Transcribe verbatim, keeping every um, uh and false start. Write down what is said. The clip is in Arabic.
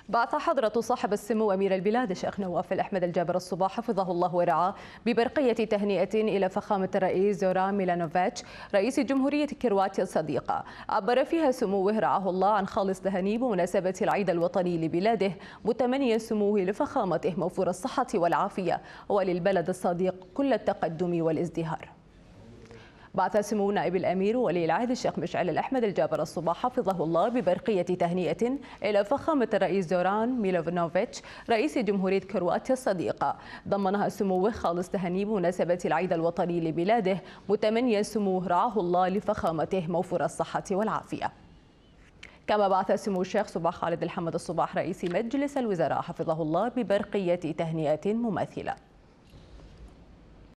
بعث حضرة صاحب السمو أمير البلاد الشيخ نواف الأحمد الجابر الصباح حفظه الله ورعاه ببرقية تهنئة إلى فخامة الرئيس زوران ميلانوفيتش رئيس جمهورية كرواتيا الصديقة. عبر فيها سموه رعاه الله عن خالص تهانيه بمناسبة العيد الوطني لبلاده، متمنيا سموه لفخامته موفور الصحة والعافية وللبلد الصديق كل التقدم والازدهار. بعث سمو نائب الأمير ولي العهد الشيخ مشعل الأحمد الجابر الصباح حفظه الله ببرقية تهنئة إلى فخامة الرئيس زوران ميلانوفيتش رئيس جمهورية كرواتيا الصديقة، ضمنها سموه خالص تهاني بمناسبة العيد الوطني لبلاده، متمنيا سموه رعاه الله لفخامته موفور الصحة والعافية. كما بعث سمو الشيخ صباح خالد الحمد الصباح رئيس مجلس الوزراء حفظه الله ببرقية تهنئة مماثلة.